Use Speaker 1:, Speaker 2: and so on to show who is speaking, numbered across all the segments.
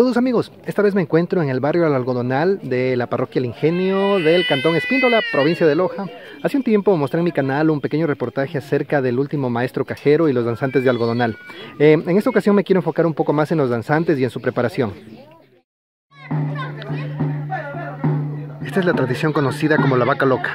Speaker 1: Saludos amigos, esta vez me encuentro en el barrio El Algodonal de la parroquia El Ingenio del cantón Espíndola, provincia de Loja. Hace un tiempo mostré en mi canal un pequeño reportaje acerca del último maestro cajero y los danzantes de Algodonal. En esta ocasión me quiero enfocar un poco más en los danzantes y en su preparación. Esta es la tradición conocida como la vaca loca.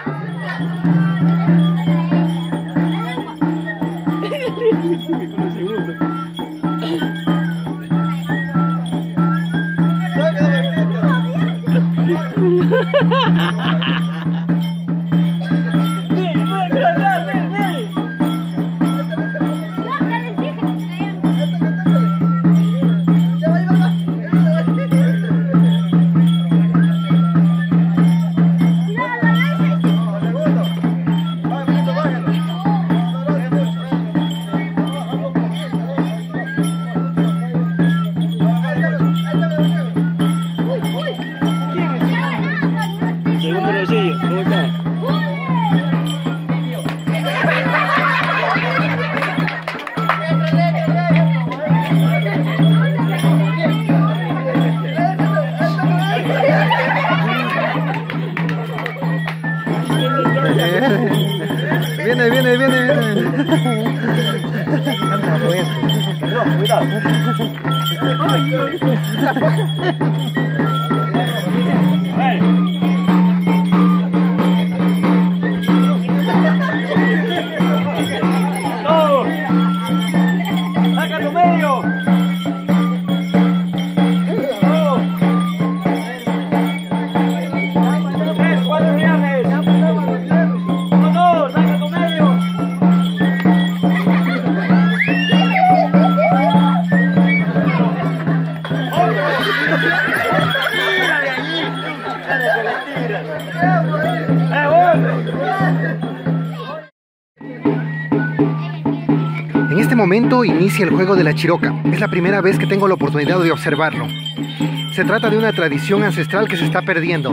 Speaker 1: Viene. Cuidado. Saca tu medio. En este momento inicia el juego de la chiroca. Es la primera vez que tengo la oportunidad de observarlo. Se trata de una tradición ancestral que se está perdiendo.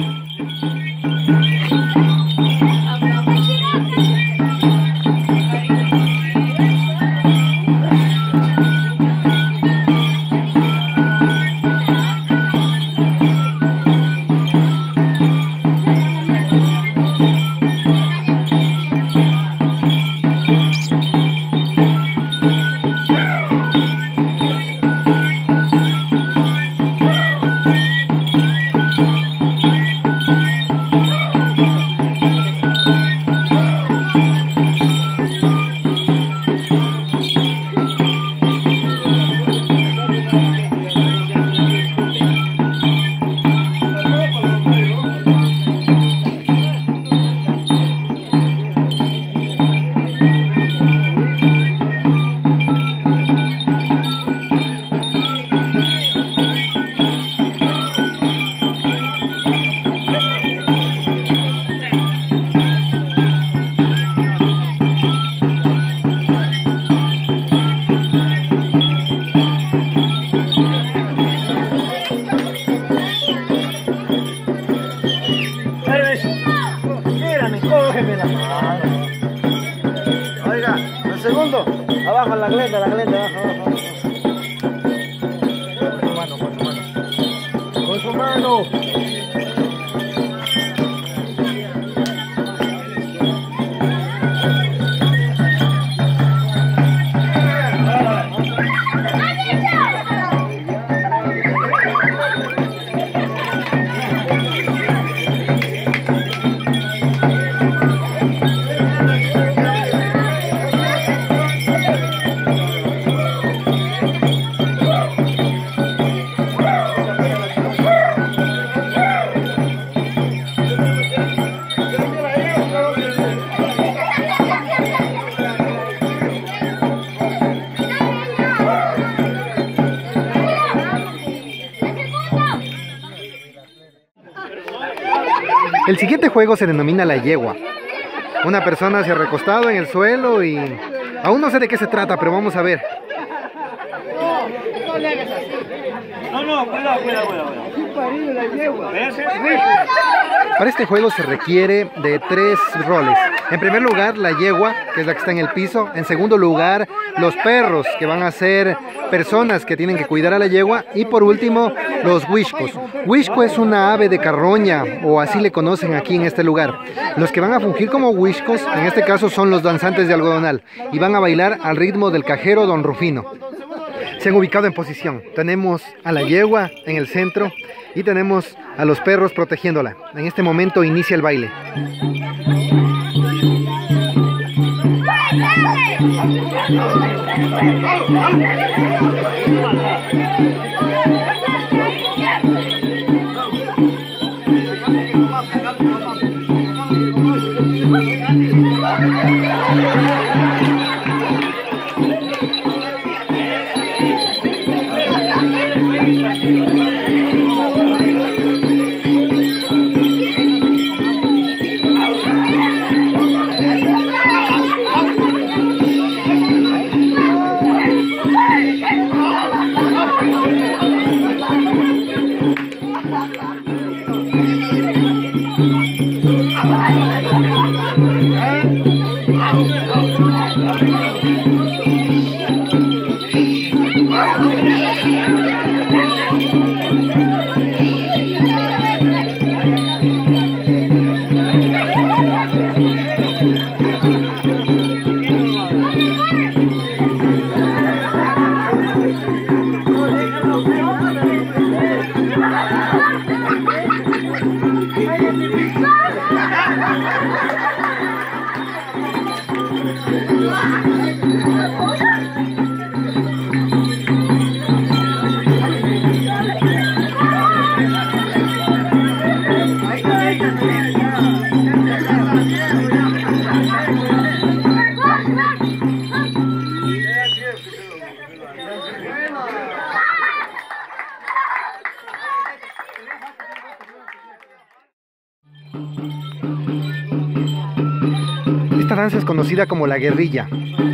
Speaker 1: Oiga, el segundo, abajo la glenda, abajo. Con su mano. El siguiente juego se denomina la yegua. Una persona se ha recostado en el suelo y aún no sé de qué se trata, pero vamos a ver. No le hagas así. No, cuidado. Para este juego se requiere de 3 roles. En primer lugar, la yegua, que es la que está en el piso. En segundo lugar, los perros, que van a ser personas que tienen que cuidar a la yegua. Y por último, los huixcos. Huixco es una ave de carroña, o así le conocen aquí en este lugar. Los que van a fungir como huixcos, en este caso son los danzantes de algodonal, y van a bailar al ritmo del cajero Don Rufino. Se han ubicado en posición. Tenemos a la yegua en el centro y tenemos a los perros protegiéndola. En este momento inicia el baile. Esta danza es conocida como la guerrilla.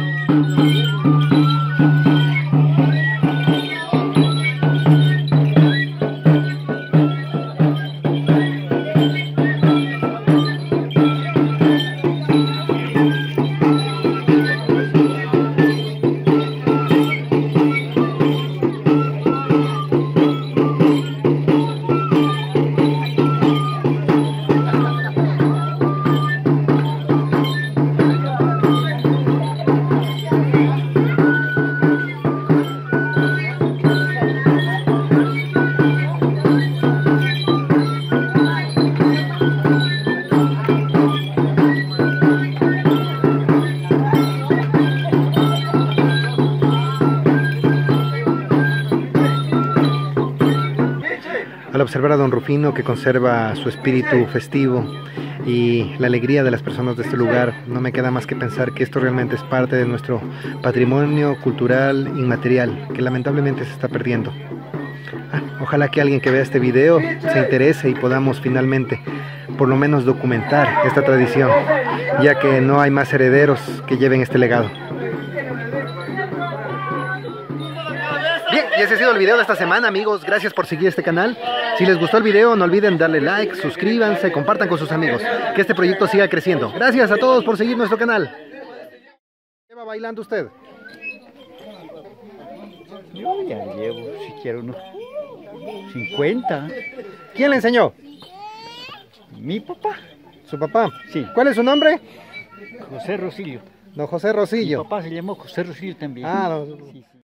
Speaker 1: Al observar a Don Rufino, que conserva su espíritu festivo y la alegría de las personas de este lugar, no me queda más que pensar que esto realmente es parte de nuestro patrimonio cultural inmaterial, que lamentablemente se está perdiendo. Ojalá que alguien que vea este video se interese y podamos finalmente por lo menos documentar esta tradición, ya que no hay más herederos que lleven este legado. Bien, y ese ha sido el video de esta semana, amigos. Gracias por seguir este canal. Si les gustó el video, no olviden darle like, suscríbanse, compartan con sus amigos, que este proyecto siga creciendo. Gracias a todos por seguir nuestro canal. ¿Qué va bailando usted?
Speaker 2: Yo ya llevo siquiera unos 50.
Speaker 1: ¿Quién le enseñó?
Speaker 2: Mi papá.
Speaker 1: ¿Su papá?
Speaker 2: Sí.
Speaker 1: ¿Cuál es su nombre?
Speaker 2: José Rosillo.
Speaker 1: Don José Rosillo.
Speaker 2: Mi papá se llamó José Rosillo también.
Speaker 1: Ah,
Speaker 2: sí.